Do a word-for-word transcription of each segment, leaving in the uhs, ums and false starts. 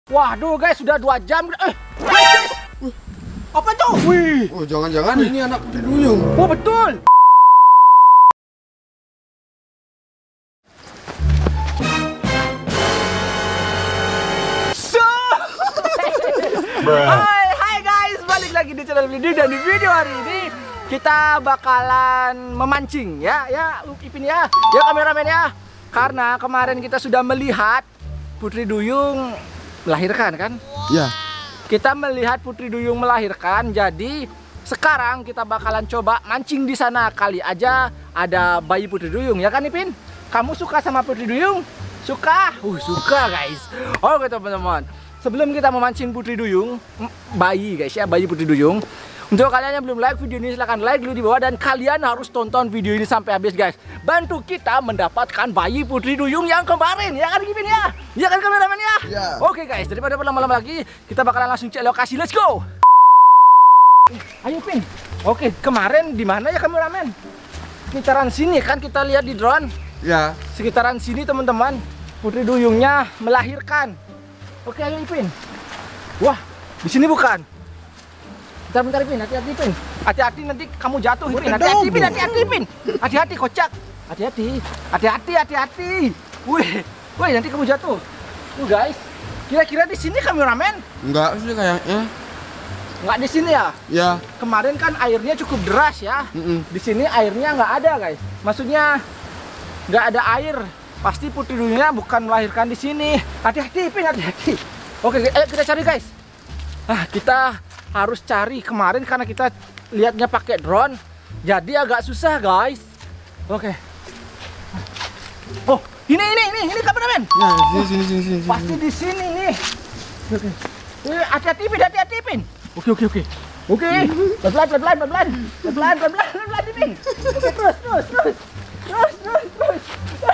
Waduh guys, sudah dua jam. Eh, guys, guys. Apa tuh? Wih. Oh, jangan-jangan ini anak Putri Duyung. Oh, betul. So, hai, hai guys, balik lagi di channel video, dan di video hari ini kita bakalan memancing ya, ya Ipin ya, ya kameramen ya. Karena kemarin kita sudah melihat Putri Duyung melahirkan kan? Ya. Kita melihat Putri Duyung melahirkan, jadi sekarang kita bakalan coba mancing di sana. Kali aja ada bayi Putri Duyung, ya kan Ipin? Kamu suka sama Putri Duyung? Suka? Uh, suka guys. Oke teman-teman, sebelum kita memancing Putri Duyung, bayi guys ya, bayi Putri Duyung. Untuk kalian yang belum like video ini, silahkan like dulu di bawah, dan kalian harus tonton video ini sampai habis guys. Bantu kita mendapatkan bayi Putri Duyung yang kemarin, ya kan Ipin ya? Ya kan kameramen ya? Ya. Oke guys, daripada berlama-lama lagi, kita bakalan langsung cek lokasi. Let's go. Ayo Pin. Oke, kemarin di mana ya kameramen? Sekitaran sini kan kita lihat di drone. Ya. Sekitaran sini teman-teman, Putri Duyungnya melahirkan. Oke, ayo Ipin. Wah, di sini bukan. Bentar, bentar Ipin, hati-hati Ipin. Hati-hati nanti kamu jatuh Ipin. Hati-hati Ipin, hati-hati Ipin. Hati-hati kocak. Hati-hati. Hati-hati, hati-hati. Wih, wih nanti kamu jatuh. Tuh guys, kira-kira di sini kameramen? Enggak sih kayaknya. Nggak di sini ya? Ya. Kemarin kan airnya cukup deras ya. Mm -mm. Di sini airnya nggak ada guys. Maksudnya nggak ada air. Pasti Putri Duyungnya bukan melahirkan di sini. Hati-hati Ipin, hati-hati. Oke, ayo kita cari guys. Ah, kita harus cari. Kemarin karena kita lihatnya pakai drone, jadi agak susah guys. Oke. Oh, ini ini ini ini kameramen. Ya, sini sini sini sini. Pasti di sini nih. Oke. Eh, hati-hati Ipin, hati-hati Ipin. Oke oke oke. Oke. Pelan-pelan pelan-pelan pelan-pelan. Pelan-pelan pelan-pelan pelan-pelan Ipin. Oke, terus terus terus. Terus terus terus.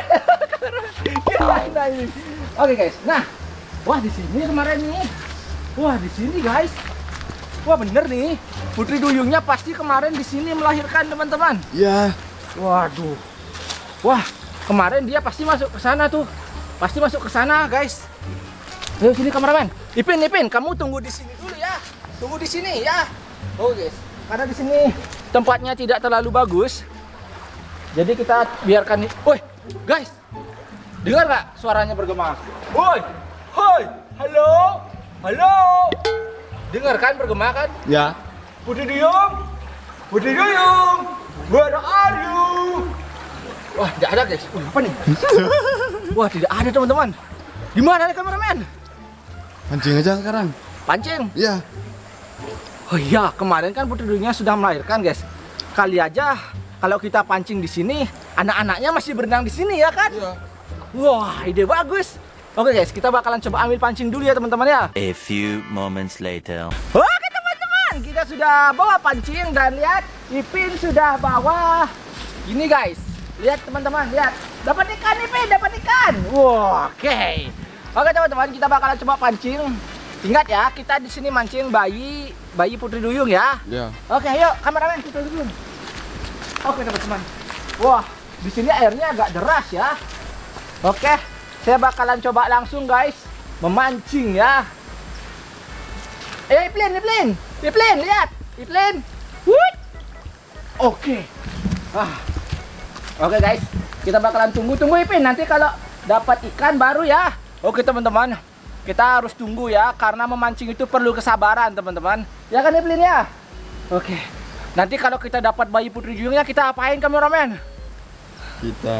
Gimana ini? Oke guys. Nah, wah di sini kemarin nih. Wah di sini guys. Wah bener nih. Putri Duyungnya pasti kemarin di sini melahirkan teman-teman. Ya. Waduh. Wah, kemarin dia pasti masuk ke sana tuh. Pasti masuk ke sana, guys. Ayo sini kameramen. Ipin, Ipin, kamu tunggu di sini dulu ya. Tunggu di sini ya. Oh, guys. Karena di sini tempatnya tidak terlalu bagus. Jadi kita biarkan. Woi, guys. Dengar nggak suaranya bergema? Woi. Hoi. Halo. Halo. Dengar kan bergema kan? Ya. Putri Duyung. Putri Duyung. Where are you? Wah, tidak ada guys. Wah, apa nih? Wah, tidak ada teman-teman. Di mana nih kameramen? Pancing aja sekarang. Pancing? Ya. Oh iya, kemarin kan Putri Duyungnya sudah melahirkan guys. Kali aja kalau kita pancing di sini, anak-anaknya masih berenang di sini ya kan? Iya. Wah, ide bagus. Oke guys, kita bakalan coba ambil pancing dulu ya teman-teman ya. A few moments later. Oke teman-teman, kita sudah bawa pancing, dan lihat Ipin sudah bawa ini guys. Lihat teman-teman, lihat. Dapat ikan Ipin, dapat ikan. Wow, oke. Okay. Oke teman-teman, kita bakalan coba pancing. Ingat ya, kita di sini mancing bayi bayi Putri Duyung ya. Ya. Oke, ayo kameramen kita dulu. Oke teman-teman. Wah, di sini airnya agak deras ya. Oke, saya bakalan coba langsung guys memancing ya. Eh, Ipin, Ipin, Ipin, lihat, Ipin. Wut. Oke. Ah. Oke guys, kita bakalan tunggu-tunggu Ipin. Nanti kalau dapat ikan baru ya. Oke teman-teman, kita harus tunggu ya, karena memancing itu perlu kesabaran teman-teman. Ya kan Ipin ya? Oke. Nanti kalau kita dapat bayi Putri Duyungnya, kita apain kameramen? Kita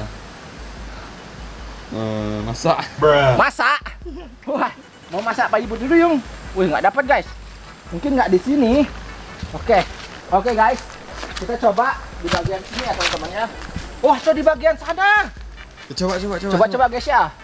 uh, masak. Masak? Wah, mau masak bayi Putri Duyung? Wih, nggak dapat guys. Mungkin nggak di sini. Oke, oke guys. Kita coba di bagian sini ya teman-teman ya. Wah, tuh di bagian sana. Coba coba coba. Coba coba guys ya.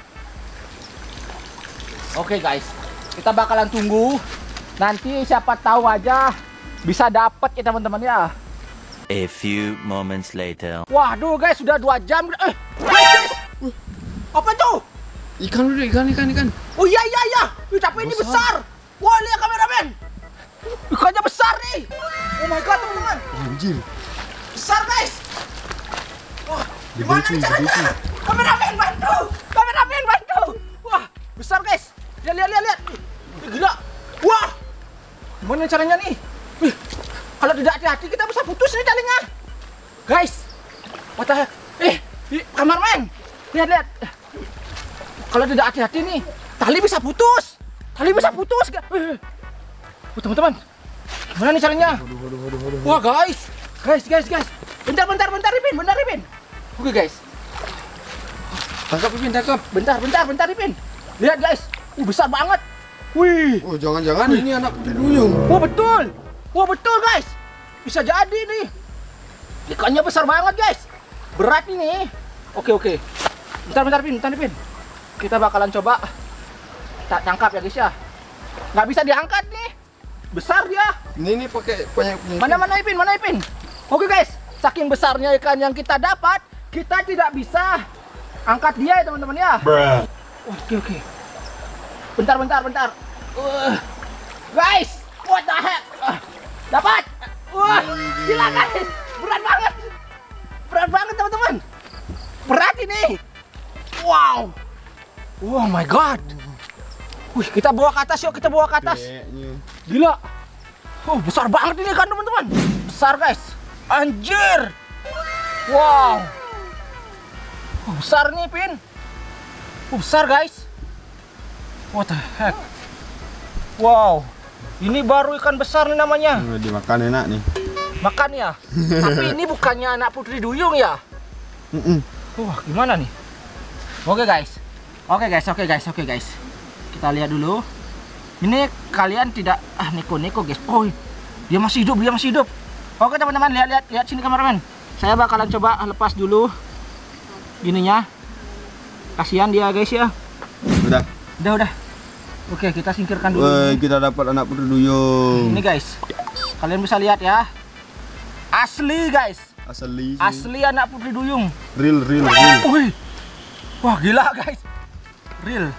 Oke guys, kita bakalan tunggu. Nanti siapa tahu aja bisa dapat ya teman-teman ya. A few moments later. Waduh guys, sudah dua jam. Eh, guys, guys. Apa tuh? Ikan dulu, ikan ikan ikan. Oh iya iya iya. Wih, tapi ini besar. Wah, lihat kameramen. Ikannya besar nih. Oh my god teman-teman. Anjir. Besar guys. Wah, gimana nih caranya? Kameramen bantu. Kameramen bantu. Wah, besar guys. lihat, lihat, lihat, lihat. Ih, gila. Wah, gimana caranya nih? Wih, kalau tidak hati-hati kita bisa putus nih talinya. Guys, what the heck? Eh, ih, kameramen, lihat, lihat. Kalau tidak hati-hati nih, tali bisa putus. Tali bisa putus. Eh, oh, teman-teman, gimana nih caranya? Wah, guys, guys, guys, guys. Bentar, bentar, bentar, Ipin, bentar, Ipin. Oke, guys. Tangkap Ipin, tangkap. Bentar, bentar, bentar, Ipin. Lihat, guys. Uh, besar banget. Wih. Oh, jangan-jangan ini anak putri duyung. Wah, betul. Wah, betul, guys. Bisa jadi nih. Ikannya besar banget, guys. Berat ini. Oke, oke. Bentar, bentar, Ipin, bentar, Ipin. Kita bakalan coba tak tangkap ya, guys ya. Nggak bisa diangkat nih. Besar dia. Ini nih pakai banyak punya. Mana, mana, Ipin, mana, Ipin. Oke, guys. Saking besarnya ikan yang kita dapat, kita tidak bisa angkat dia ya, teman-teman ya. Bruh. Oke, oke. Bentar, bentar, bentar. Uh, guys, what the heck? Uh, dapat. Wah, gila guys. Berat banget. Berat banget, teman-teman. Berat ini. Wow. Oh my god. Wih, kita bawa ke atas yuk, kita bawa ke atas. Gila. Oh, besar banget ini kan, teman-teman. Besar, guys. Anjir. Wow. Oh, besar nih, Pin. Oh, besar, guys. What the heck? Wow. Ini baru ikan besar nih namanya. Oh, dimakan enak nih. Makan ya. Tapi ini bukannya anak putri duyung ya? Mm -mm. Wah, gimana nih? Oke, guys. Oke, guys. Oke, guys. Oke, guys. Kita lihat dulu. Ini kalian tidak ah neko-neko, guys. Oh, dia masih hidup, dia masih hidup. Oke, teman-teman, lihat-lihat, lihat sini kameramen. Saya bakalan coba lepas dulu gininya. Kasihan dia, guys ya. Udah. Udah, udah. Oke, kita singkirkan dulu. Woi, kita dapat anak putri duyung. Ini, guys. Kalian bisa lihat ya. Asli, guys. Asli. Asli anak putri duyung. Real, real, real. Wih. Wah, gila, guys. Real.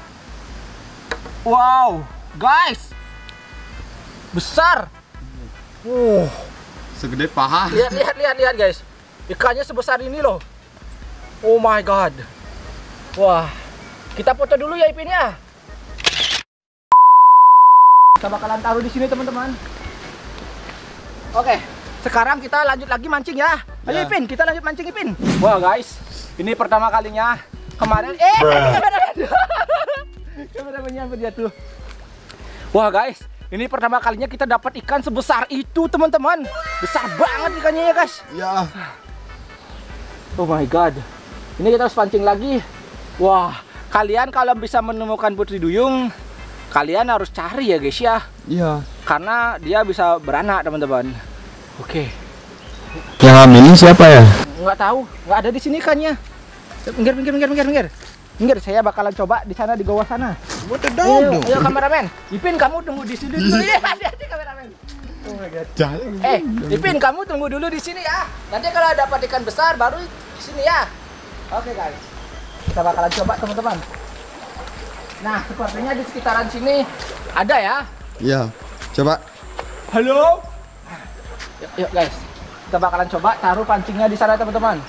Wow, guys. Besar. Uh. Segede paha. Lihat, lihat, lihat, lihat, guys. Ikannya sebesar ini loh. Oh my god. Wah. Kita foto dulu ya, Ipin ya. Kita bakalan taruh di sini, teman-teman. Oke, sekarang kita lanjut lagi mancing ya. Ayo, Ya. Ipin, kita lanjut mancing, Ipin. Wah, guys. Ini pertama kalinya. Kemarin eh kameramen. Kameramennya hampir jatuh. Wah, guys. Ini pertama kalinya kita dapat ikan sebesar itu, teman-teman. Besar banget ikannya ya, guys. Ya. Oh my god. Ini kita harus pancing lagi. Wah, kalian kalau bisa menemukan putri duyung, kalian harus cari ya, guys ya. Iya. Karena dia bisa beranak, teman-teman. Oke. Yang ambil ini siapa ya? Nggak tahu, nggak ada di sini ikannya. Minggir, minggir, minggir, minggir, minggir. Minggir, saya bakalan coba di sana, di bawah sana. What the Ayo, ayo kameramen. Ipin, kamu tunggu di sini dulu. Iya, hati-hati kameramen. Oh my god. Eh, Ipin, kamu tunggu dulu di sini ya. Nanti kalau dapat ikan besar baru di sini ya. Oke, guys. Kita bakalan coba, teman-teman. Nah, sepertinya di sekitaran sini ada ya. Iya. Coba. Halo. Yuk, yuk, guys. Kita bakalan coba taruh pancingnya di sana, teman-teman.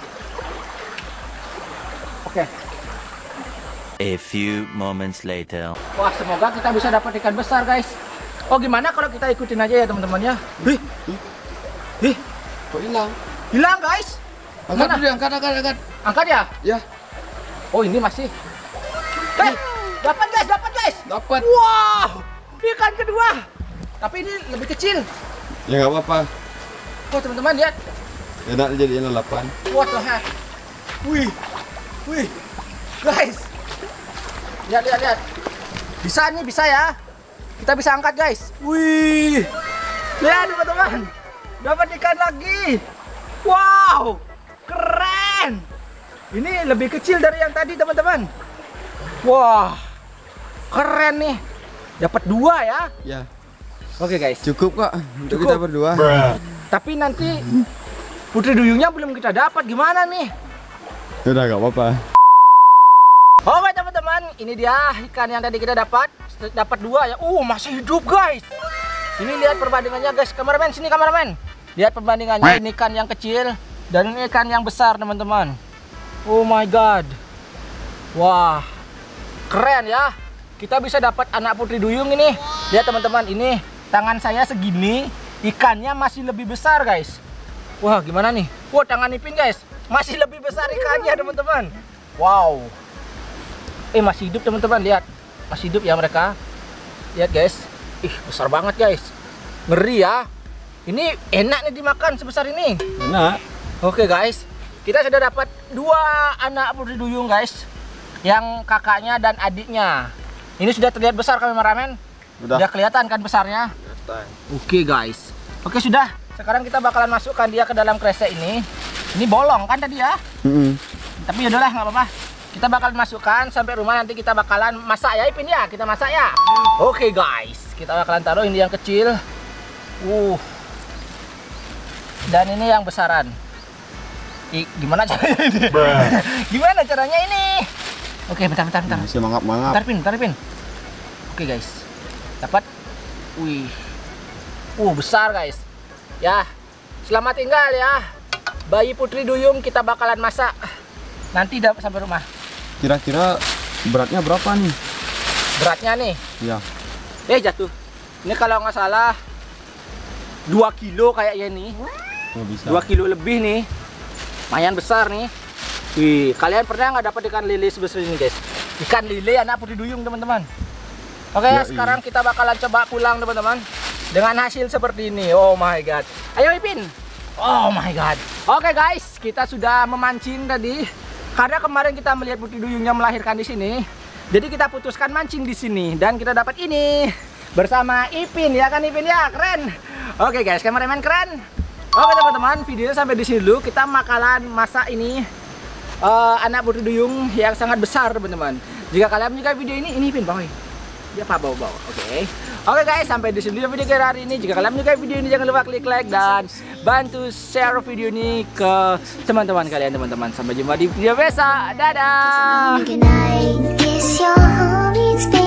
Oke. A few moments later. Wah, semoga kita bisa dapat ikan besar, guys. Oh, gimana kalau kita ikutin aja ya, teman-teman ya? Ih. Ih, Kok hilang? hilang, guys. Angkat Mana? dulu, angkat, angkat, angkat. Angkat ya? Ya. Oh, ini masih. Eh, dapat, guys, dapat, guys. Dapat. Wow, ikan kedua. Tapi ini lebih kecil. Ya nggak apa-apa. Oh, teman-teman lihat. Enak jadiin lalapan. What the heck? Wih, wih, guys. Lihat, lihat, lihat. Bisa nih, bisa ya. Kita bisa angkat, guys. Wih, lihat teman-teman. Dapat ikan lagi. Wow, keren. Ini lebih kecil dari yang tadi, teman-teman. Wah, keren nih. Dapat dua ya. Ya. Oke, guys. Cukup kok untuk Cukup. kita berdua. Tapi nanti putri duyungnya belum kita dapat. Gimana nih? Udah nggak apa-apa. Oke, teman-teman, ini dia ikan yang tadi kita dapat. Dapat dua ya. Uh, masih hidup, guys. Ini lihat perbandingannya, guys. Kameramen, sini kameramen. Lihat perbandingannya, ini ikan yang kecil dan ini ikan yang besar, teman-teman. Oh my god. Wah, keren ya. kita bisa dapat anak putri duyung ini. Lihat teman-teman, ini tangan saya segini, ikannya masih lebih besar guys. Wah, gimana nih? Wah, tangan Ipin guys, masih lebih besar ikannya teman-teman. Wow. Eh, masih hidup teman-teman, lihat. Masih hidup ya mereka. Lihat guys. Ih, besar banget guys. Ngeri ya. Ini enak nih dimakan sebesar ini. Enak. Oke guys, kita sudah dapat dua anak putri duyung guys, yang kakaknya dan adiknya. Ini sudah terlihat besar kameramen. Udah. Sudah kelihatan kan besarnya. Oke guys. Oke sudah. Sekarang kita bakalan masukkan dia ke dalam kresek ini. Ini bolong kan tadi ya? Mm-mm. Tapi yaudahlah, nggak apa-apa. Kita bakalan masukkan sampai rumah, nanti kita bakalan masak ya Ipin ya. Kita masak ya. Oke guys, kita bakalan taruh ini yang kecil. Uh. Dan ini yang besaran. I, gimana caranya ini? Gimana caranya ini? Oke, bentar, bentar, bentar. Masih mangap-mangap. Bentar, Pin, bentar, Pin. Oke, guys. Dapat. Wih. Uh, besar, guys. Ya. Selamat tinggal ya. Bayi putri duyung kita bakalan masak. Nanti dapat sampai rumah. Kira-kira beratnya berapa nih? Beratnya nih. Iya. Eh, jatuh. Ini kalau nggak salah dua kilo kayaknya nih. Oh, bisa. dua kilo lebih nih. Lumayan besar nih. Wih, kalian pernah nggak dapat ikan lele sebesar ini guys? Ikan lele anak putri duyung teman-teman. Oke, Ya, sekarang iya. kita bakalan coba pulang teman-teman dengan hasil seperti ini. Oh my god. Ayo Ipin. Oh my god. Oke guys, kita sudah memancing tadi. Karena kemarin kita melihat putri duyungnya melahirkan di sini. Jadi kita putuskan mancing di sini dan kita dapat ini bersama Ipin ya kan Ipin ya, keren. Oke guys, kameramen keren. Oke teman-teman, videonya sampai di sini dulu. Kita bakalan masak ini uh, anak putri duyung yang sangat besar teman-teman. Jika kalian menyukai video ini, ini Pin bawain. Dia apa bawa-bawa. Oke. Oke guys, sampai di sini dulu video kita hari ini. Jika kalian menyukai video ini, jangan lupa klik like dan bantu share video ini ke teman-teman kalian teman-teman. Sampai jumpa di video besok. Dadah. Good night, kiss your home, it's